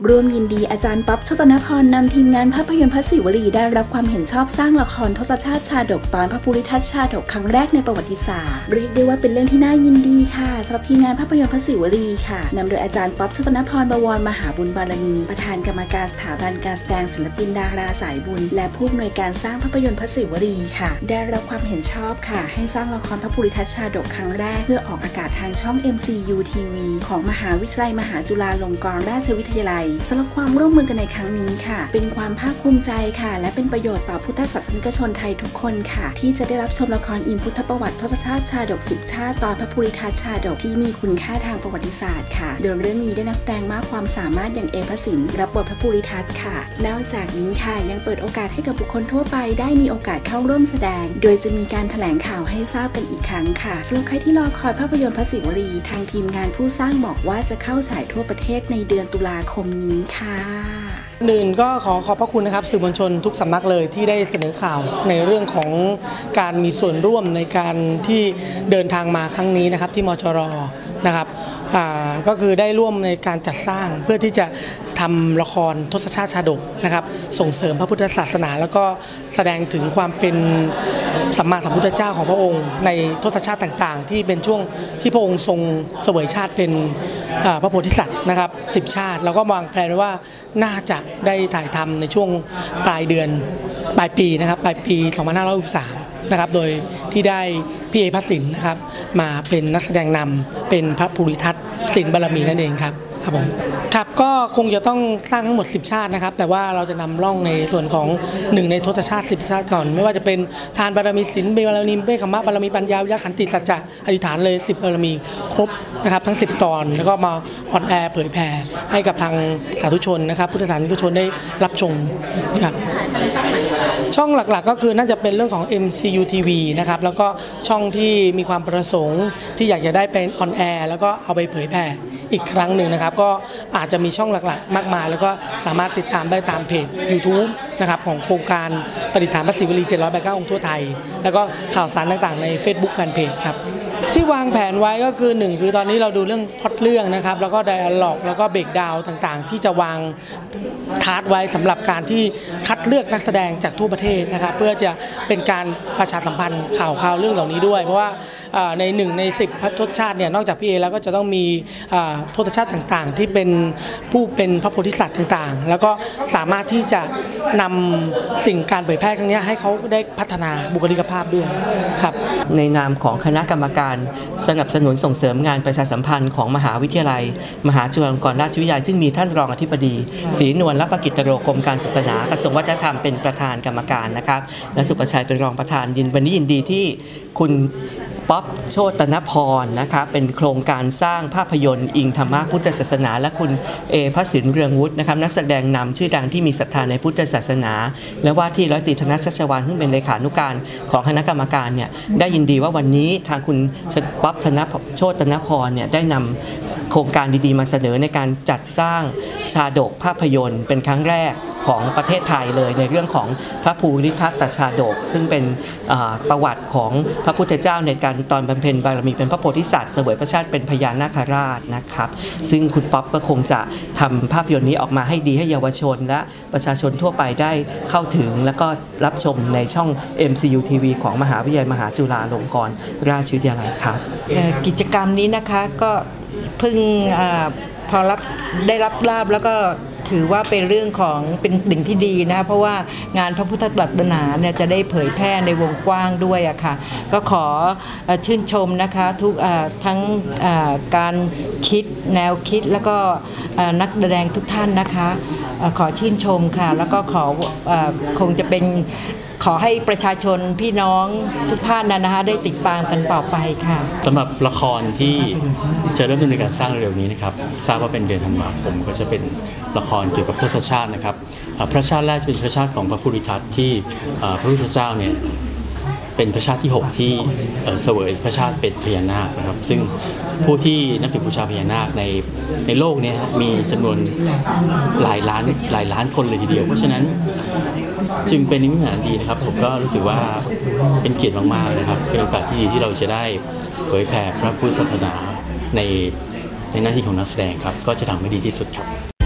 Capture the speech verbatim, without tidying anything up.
ร่วมยินดีอาจารย์ป๊อบ ชตนพรนำทีมงานภาพยนตร์พระศิวลีได้รับความเห็นชอบสร้างละครทศชาติชาดกตอนพระภูริทัตชาดกครั้งแรกในประวัติศาสตร์เรียกได้ว่าเป็นเรื่องที่น่ายินดีค่ะสำหรับทีมงานภาพยนตร์พระศิวลีค่ะนำโดยอาจารย์ป๊อบ ชตนพร บวรมหาบุญบารมีประธานกรรมการสถาบันการแสดงศิลปินดาราสายบุญและผู้อำนวยการสร้างภาพยนตร์พระศิวลีค่ะได้รับความเห็นชอบค่ะให้สร้างละครพระภูริทัตชาดกครั้งแรกเพื่อออกอากาศทางช่อง เอ็ม ซี ยู ที วี ของมหาวิทยาลัยมหาจุฬาลงกรณราชวิทยาลัยสำหรับความร่วมมือกันในครั้งนี้ค่ะเป็นความภาคภูมิใจค่ะและเป็นประโยชน์ต่อพุทธศาสนิกชนไทยทุกคนค่ะที่จะได้รับชมละครอิงพุทธประวัติทศชาติชาดกสิบชาติตอนพระภูริทัตชาดกที่มีคุณค่าทางประวัติศาสตร์ค่ะโดยเรื่องนี้ได้นักแสดงมากความสามารถอย่างเอพสินรับบทพระภูริทัตค่ะนอกจากนี้ค่ะยังเปิดโอกาสให้กับบุคคลทั่วไปได้มีโอกาสเข้าร่วมแสดงโดยจะมีการแถลงข่าวให้ทราบกันอีกครั้งค่ะสำหรับใครที่รอคอยภาพยนตร์พระศิวลีทางทีมงานผู้สร้างบอกว่าจะเข้าฉายทั่วประเทศในเดือนตุลาคมนี้ค่ะหนึ่งก็ขอขอบพระคุณนะครับสื่อมวลชนทุกสำนักเลยที่ได้เสนอข่าวในเรื่องของการมีส่วนร่วมในการที่เดินทางมาครั้งนี้นะครับที่มจร.นะครับก็คือได้ร่วมในการจัดสร้างเพื่อที่จะทำละครทศชาติชาดกนะครับส่งเสริมพระพุทธศาสนาแล้วก็แสดงถึงความเป็นสัมมาสัมพุทธเจ้าของพระองค์ในทศชาติต่างๆที่เป็นช่วงที่พระองค์ทรงเสวยชาติเป็นพระโพธิสัตว์นะครับสิบชาติแล้วก็วางแผนไว้ว่าน่าจะได้ถ่ายทำในช่วงปลายเดือนปลายปีนะครับปลายปีสองพันห้าร้อยหกสิบสามนะครับโดยที่ได้พี่เอพสินนะครับมาเป็นนักแสดงนำเป็นพระภูริทัตสินบารมีนั่นเองครับครับผมครับก็คงจะต้องสร้างทั้งหมดสิบชาตินะครับแต่ว่าเราจะนำร่องในส่วนของหนึ่งในทศชาติสิบชาติก่อนไม่ว่าจะเป็นทานบารมีศีลบารมีเบคขมะบารมีปัญญาวิยะขันติสัจจะอธิษฐานเลยสิบบารมีครบนะครับทั้งสิบตอนแล้วก็มาออนแอร์เผยแผ่ให้กับทางสาธุชนนะครับพุทธศาสนิกชนได้รับชมครับช่องหลักๆก็คือน่าจะเป็นเรื่องของ เอ็ม ซี ยู ที วี นะครับแล้วก็ช่องที่มีความประสงค์ที่อยากจะได้เป็นออนแอร์แล้วก็เอาไปเผยแผ่อีกครั้งหนึ่งนะครับก็อาจจะมีช่องหลักๆมากมายแล้วก็สามารถติดตามได้ตามเพจ ยูทูบ นะครับของโครงการประดิษฐานพระศิวลีเจ็ดร้อยแปดสิบเก้าองค์ทั่วไทยแล้วก็ข่าวสารต่างๆใน Facebook แฟนเพจครับที่วางแผนไว้ก็คือหนึ่งคือตอนนี้เราดูเรื่องพล็อตเรื่องนะครับแล้วก็ไดอะล็อกแล้วก็เบรกดาวน์ต่างๆที่จะวางทาร์ทไว้สำหรับการที่คัดเลือกนักแสดงจากทั่วประเทศนะครับเพื่อจะเป็นการประชาสัมพันธ์ข่าวข่าวเรื่องเหล่านี้ด้วยเพราะว่าในหนึ่งในสิบทศชาติเนี่ยนอกจากพี่เอแล้วก็จะต้องมีทศชาติต่างๆที่เป็นผู้เป็นพระโพธิสัตว์ต่างๆแล้วก็สามารถที่จะนำสิ่งการเผยแพร่ครั้งนี้ให้เขาได้พัฒนาบุคลิกภาพด้วยครับในนามของคณะกรรมการสนับสนุนส่งเสริมงานประชาสัมพันธ์ของมหาวิทยาลัยมหาจุฬาลงกรณราชวิทยาลัยซึ่งมีท่านรองอธิบดีศรีนวล รัปกิจโรกรมการศาสนากระทรวงวัฒนธรรมเป็นประธานกรรมการนะครับและสุประชัยเป็นรองประธานยินวันนี้ยินดีที่คุณป๊อบ โชตนพรนะคะเป็นโครงการสร้างภาพยนตร์อิงธรรมะพุทธศาสนาและคุณเอพสินเรืองวุฒินะครับนักแสดงนำชื่อดังที่มีศรัทธาในพุทธศาสนาและว่าที่ร้อยตรีธนชัชวาลซึ่งเป็นเลขานุการของคณะกรรมการเนี่ยได้ยินดีว่าวันนี้ทางคุณป๊อบ โชตนพรเนี่ยได้นำโครงการดีๆมาเสนอในการจัดสร้างชาดกภาพยนตร์เป็นครั้งแรกของประเทศไทยเลยในเรื่องของพระภูริทัตชาดกซึ่งเป็นประวัติของพระพุทธเจ้าในการตอนบำเพ็ญบารมีเป็นพระโพธิสัตว์เสวยพระชาติเป็นพญานาคราชนะครับซึ่งคุณป๊อบก็คงจะทำภาพยนตร์นี้ออกมาให้ดีให้เยาวชนและประชาชนทั่วไปได้เข้าถึงแล้วก็รับชมในช่อง เอ็ม ซี ยู ที วี ของมหาวิทยาลัยมหาจุฬาลงกรณราชวิทยาลัยครับกิจกรรมนี้นะคะก็เพิ่งพอรับได้รับทราบแล้วก็ถือว่าเป็นเรื่องของเป็นสิ่งที่ดีนะเพราะว่างานพระพุทธศาสนาเนี่ยจะได้เผยแพร่ในวงกว้างด้วยอะค่ะก็ขอชื่นชมนะคะทุกทั้งการคิดแนวคิดแล้วก็นักแสดงทุกท่านนะคะขอชื่นชมค่ะแล้วก็ขอคงจะเป็นขอให้ประชาชนพี่น้องทุกท่านนะนะคะได้ติดตามกันต่อไปค่ะสำหรับละครที่จะเริ่มดำเนินการสร้างเร็วนี้นะครับทราบว่าเป็นเดือนธันวาคมก็จะเป็นละครเกี่ยวกับทศชาตินะครับพระชาติแรกจะเป็นพระชาติของพระภูริทัตที่พระพุทธเจ้าเนี่ยเป็นพระชาติที่หกที่เสวยพระชาติเป็นพญานาคนะครับซึ่งผู้ที่นับถือบูชาพญานาคในในโลกนี้มีจำนวนหลายล้านหลายล้านคนเลยทีเดียวเพราะฉะนั้นจึงเป็นนิมิตหมายดีนะครับผมก็รู้สึกว่าเป็นเกียรติมากๆนะครับเป็นโอกาสที่ดีที่เราจะได้เผยแผ่พระพุทธศาสนาในในหน้าที่ของนักแสดงครับก็จะทำให้ดีที่สุดครับ